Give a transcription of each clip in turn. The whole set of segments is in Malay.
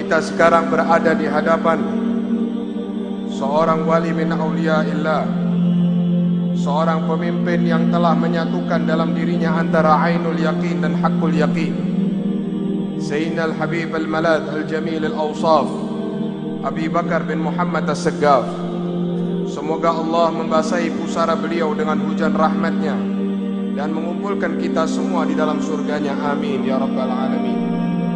kita sekarang berada di hadapan seorang wali min awliyaillah, seorang pemimpin yang telah menyatukan dalam dirinya antara ainul yaqin dan haqqul yaqin. Sayyidina al-Habib al-Malad al-Jamil al-Awsaf Abi Bakar bin Muhammad as-Saggaf. Semoga Allah membasahi pusara beliau dengan hujan rahmatnya dan mengumpulkan kita semua di dalam surganya. Amin ya rabbal alamin.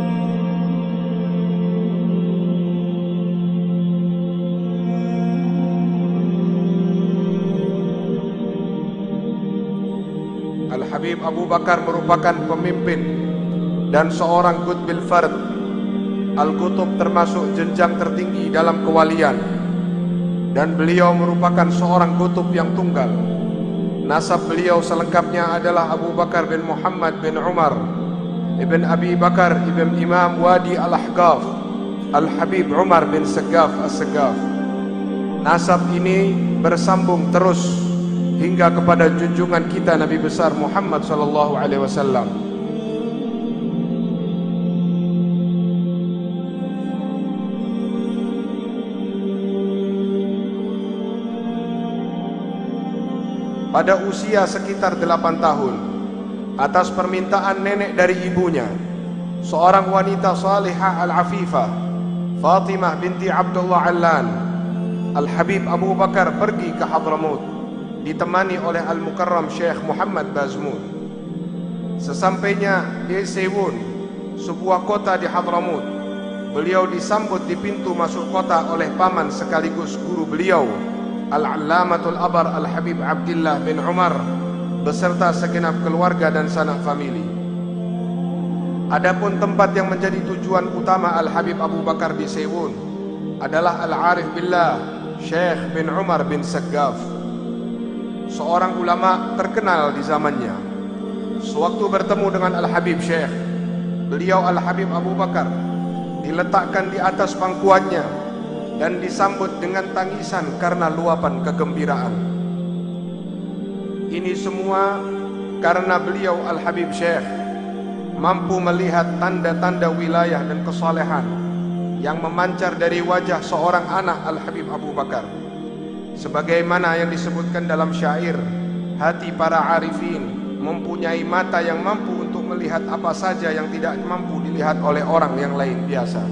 Al-Habib Abu Bakar merupakan pemimpin dan seorang qutbil fard, al-qutub termasuk jenjang tertinggi dalam kewalian, dan beliau merupakan seorang qutub yang tunggal. Nasab beliau selengkapnya adalah Abu Bakar bin Muhammad bin Umar ibn Abi Bakar ibn Imam Wadi al-Ahqaf Al-Habib Umar bin Saggaf as-Saggaf. Nasab ini bersambung terus hingga kepada junjungan kita Nabi besar Muhammad sallallahu alaihi wasallam. Pada usia sekitar 8 tahun, atas permintaan nenek dari ibunya, seorang wanita salihah al-afifah, Fatimah binti Abdullah Allan, Al-Habib Abu Bakar pergi ke Hadramut ditemani oleh Al-Mukarram Syekh Muhammad Bazmul. Sesampainya di Sewun, sebuah kota di Hadramut, beliau disambut di pintu masuk kota oleh paman sekaligus guru beliau, Al-Allamatul Abar Al-Habib Abdullah bin Umar beserta segenap keluarga dan sanak famili. Adapun tempat yang menjadi tujuan utama Al-Habib Abu Bakar di Sewun adalah Al-Arif Billah Syekh bin Umar bin Saggaf, seorang ulama terkenal di zamannya. Sewaktu bertemu dengan Al-Habib Syekh, beliau Al-Habib Abu Bakar diletakkan di atas pangkuannya dan disambut dengan tangisan karena luapan kegembiraan. Ini semua karena beliau Al-Habib Syekh mampu melihat tanda-tanda wilayah dan kesalehan yang memancar dari wajah seorang anak Al-Habib Abu Bakar. Sebagaimana yang disebutkan dalam syair, hati para arifin mempunyai mata yang mampu untuk melihat apa saja yang tidak mampu dilihat oleh orang yang lain biasa.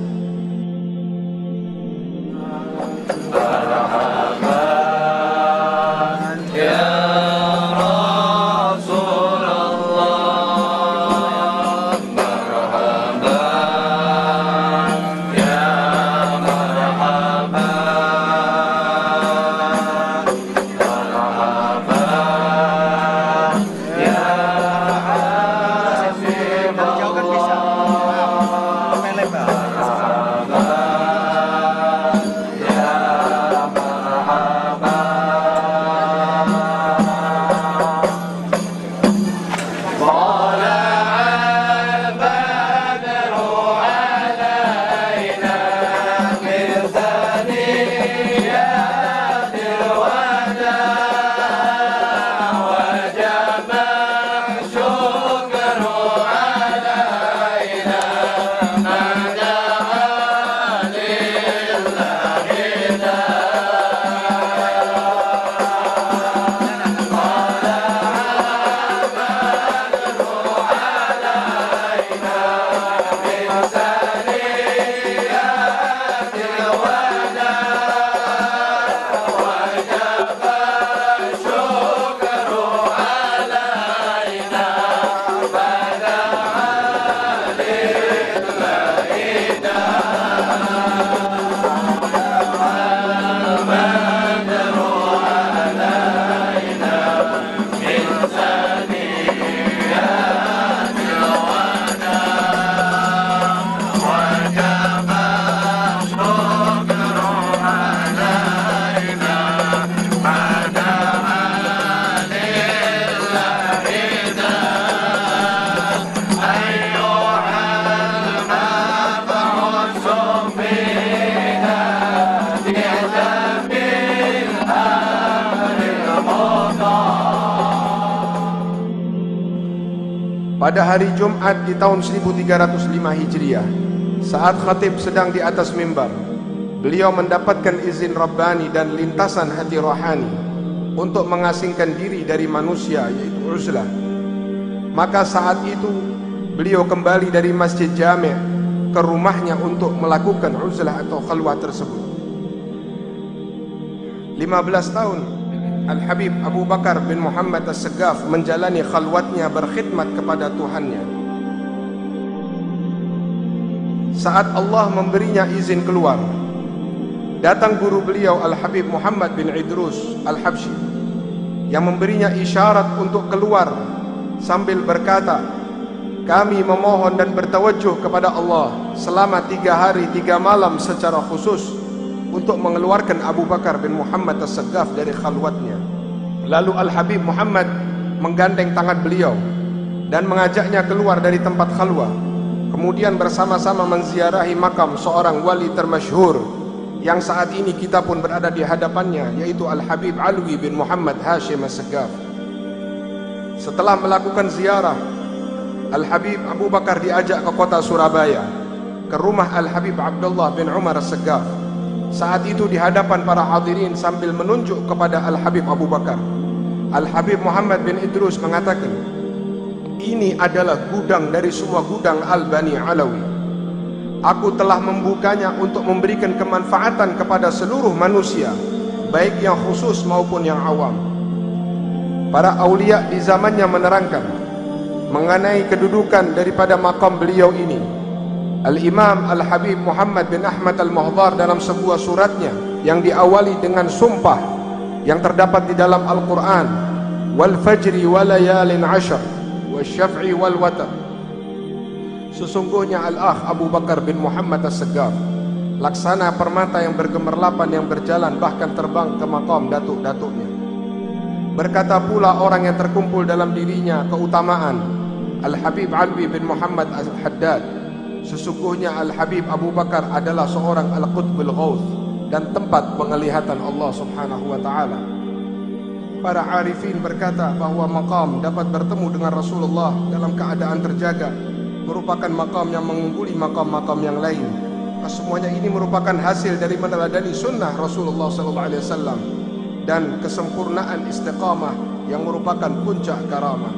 Pada hari Jumat di tahun 1305 Hijriah, Saat khatib sedang di atas mimbar, beliau mendapatkan izin Rabbani dan lintasan hati rohani untuk mengasingkan diri dari manusia, yaitu uzlah. Maka saat itu beliau kembali dari Masjid Jami' ke rumahnya untuk melakukan uzlah atau khalwah tersebut. 15 tahun Al-Habib Abu Bakar bin Muhammad As-Saggaf menjalani khalwatnya berkhidmat kepada Tuhannya. Saat Allah memberinya izin keluar, datang guru beliau Al-Habib Muhammad bin Idrus Al-Habsyi yang memberinya isyarat untuk keluar sambil berkata, kami memohon dan bertawajjuh kepada Allah selama 3 hari 3 malam secara khusus untuk mengeluarkan Abu Bakar bin Muhammad As-Saggaf dari khalwatnya. Lalu Al-Habib Muhammad menggandeng tangan beliau dan mengajaknya keluar dari tempat khalwah. Kemudian bersama-sama menziarahi makam seorang wali termasyhur yang saat ini kita pun berada di hadapannya, yaitu Al-Habib Alwi bin Muhammad Hashim As-Saggaf. Setelah melakukan ziarah, Al-Habib Abu Bakar diajak ke kota Surabaya, ke rumah Al-Habib Abdullah bin Umar As-Saggaf. Saat itu di hadapan para hadirin sambil menunjuk kepada Al-Habib Abu Bakar, Al-Habib Muhammad bin Idrus mengatakan, ini adalah gudang dari semua gudang Al-Bani Alawi. Aku telah membukanya untuk memberikan kemanfaatan kepada seluruh manusia, baik yang khusus maupun yang awam. Para aulia di zamannya menerangkan mengenai kedudukan daripada makam beliau ini. Al-Imam Al-Habib Muhammad bin Ahmad Al-Muhdhar dalam sebuah suratnya yang diawali dengan sumpah yang terdapat di dalam Al-Quran, wal fajri wa layalin ashar wa syaf'i wal watar, sesungguhnya Al-Akh Abu Bakar bin Muhammad As-Saggaf laksana permata yang bergemerlapan yang berjalan bahkan terbang ke makam datuk-datuknya. Berkata pula orang yang terkumpul dalam dirinya keutamaan Al-Habib Alwi bin Muhammad Al-Haddad, sesungguhnya Al-Habib Abu Bakar adalah seorang Al-Qutbul Ghawth dan tempat penglihatan Allah Subhanahu wa ta'ala. Para arifin berkata bahwa makam dapat bertemu dengan Rasulullah dalam keadaan terjaga merupakan makam yang mengungguli makam-makam yang lain. Semuanya ini merupakan hasil dari meneladani sunnah Rasulullah SAW dan kesempurnaan istiqamah yang merupakan puncak karamah.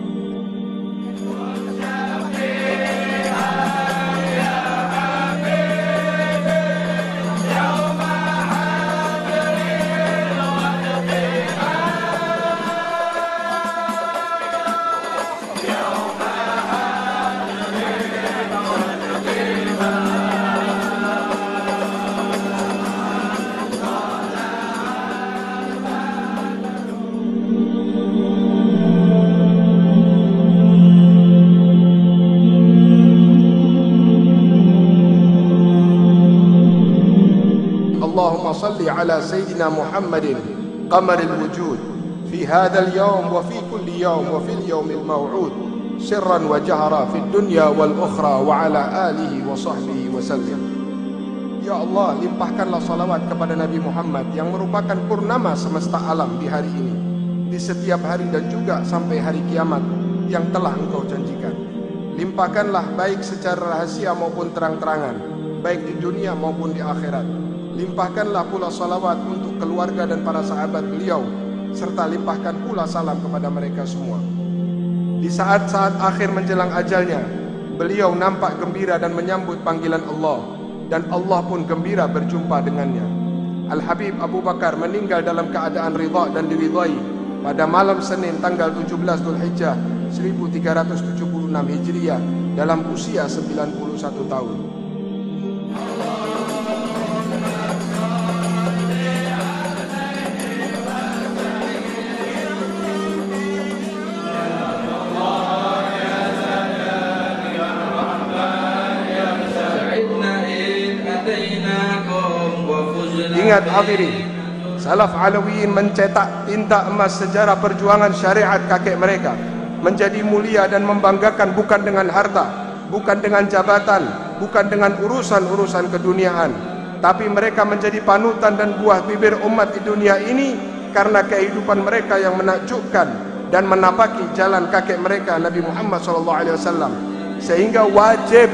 اللهم صل على سيدنا محمد قمر الوجود في هذا اليوم وفي كل يوم وفي اليوم الموعود سرا وجهرا في الدنيا والأخرى وعلى آله وصحبه وسلم. Ya Allah, limpahkanlah salawat kepada Nabi Muhammad yang merupakan purnama semesta alam di hari ini, di setiap hari dan juga sampai hari kiamat yang telah Engkau janjikan. Limpahkanlah baik secara rahasia maupun terang-terangan, baik di dunia maupun di akhirat. Limpahkanlah pula salawat untuk keluarga dan para sahabat beliau, serta limpahkan pula salam kepada mereka semua. Di saat-saat akhir menjelang ajalnya, beliau nampak gembira dan menyambut panggilan Allah, dan Allah pun gembira berjumpa dengannya. Al-Habib Abu Bakar meninggal dalam keadaan ridha dan diridhai pada malam Senin tanggal 17 Dzulhijjah 1376 Hijriah dalam usia 91 tahun. Ingat hadirin, salaf Alawiyin mencetak tinta emas sejarah perjuangan syariat kakek mereka menjadi mulia dan membanggakan bukan dengan harta, bukan dengan jabatan, bukan dengan urusan-urusan keduniaan, tapi mereka menjadi panutan dan buah bibir umat di dunia ini karena kehidupan mereka yang menakjubkan dan menapaki jalan kakek mereka Nabi Muhammad SAW. Sehingga wajib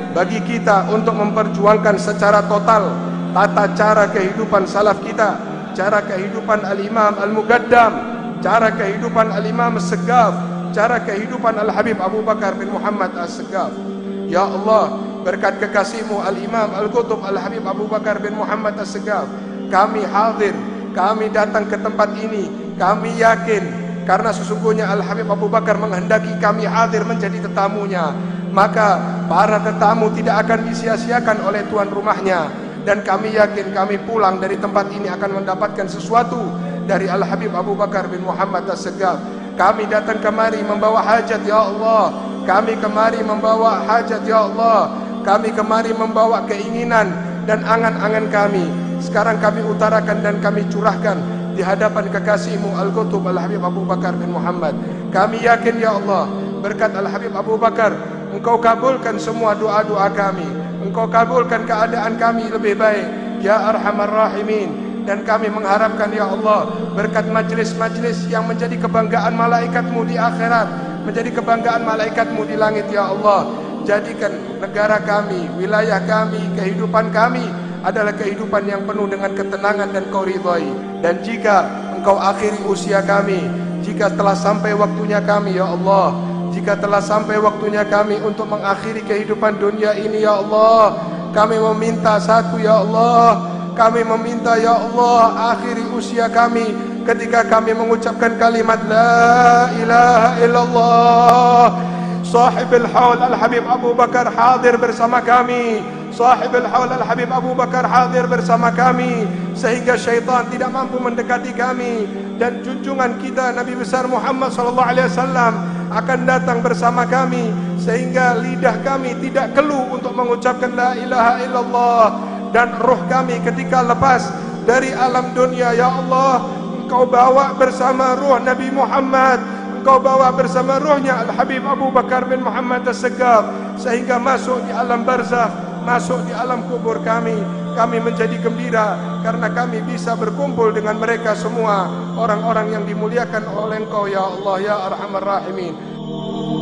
bagi kita untuk memperjuangkan secara total tata cara kehidupan salaf kita, cara kehidupan Al-Imam Al-Muqaddam, cara kehidupan Al-Imam As-Saggaf, cara kehidupan Al-Habib Abu Bakar bin Muhammad As-Saggaf. Ya Allah, berkat kekasih-Mu Al-Imam Al-Qutub Al-Habib Abu Bakar bin Muhammad As-Saggaf, kami hadir, kami datang ke tempat ini, kami yakin karena sesungguhnya Al-Habib Abu Bakar menghendaki kami hadir menjadi tetamunya, maka para tetamu tidak akan disia-siakan oleh tuan rumahnya. Dan kami yakin kami pulang dari tempat ini akan mendapatkan sesuatu dari Al-Habib Abu Bakar bin Muhammad As-Saggaf. Kami datang kemari membawa hajat, Ya Allah. Kami kemari membawa hajat, Ya Allah. Kami kemari membawa keinginan dan angan-angan kami. Sekarang kami utarakan dan kami curahkan di hadapan kekasih-Mu Al-Qutub Al-Habib Abu Bakar bin Muhammad. Kami yakin, Ya Allah, berkat Al-Habib Abu Bakar, Engkau kabulkan semua doa-doa kami. Engkau kabulkan keadaan kami lebih baik, Ya Arhamar Rahimin. Dan kami mengharapkan, Ya Allah, berkat majlis-majlis yang menjadi kebanggaan malaikat-Mu di akhirat, menjadi kebanggaan malaikat-Mu di langit, Ya Allah, jadikan negara kami, wilayah kami, kehidupan kami adalah kehidupan yang penuh dengan ketenangan dan Kau ridhai. Dan jika Engkau akhiri usia kami, jika telah sampai waktunya kami, Ya Allah, jika telah sampai waktunya kami untuk mengakhiri kehidupan dunia ini, Ya Allah, kami meminta satu, Ya Allah, kami meminta, Ya Allah, akhiri usia kami ketika kami mengucapkan kalimat La ilaha illallah. Sahibul Haul Al-Habib Abu Bakar hadir bersama kami. Sahibul Haul Al-Habib Abu Bakar hadir bersama kami, sehingga syaitan tidak mampu mendekati kami. Dan junjungan kita Nabi besar Muhammad SAW akan datang bersama kami, sehingga lidah kami tidak keluh untuk mengucapkan La ilaha illallah. Dan roh kami ketika lepas dari alam dunia, Ya Allah, Engkau bawa bersama roh Nabi Muhammad, Engkau bawa bersama rohnya Al-Habib Abu Bakar bin Muhammad As-Saggaf, sehingga masuk di alam barzakh, masuk di alam kubur kami. Kami menjadi gembira karena kami bisa berkumpul dengan mereka semua, orang-orang yang dimuliakan oleh Engkau, Ya Allah, Ya Arhamar Rahimin.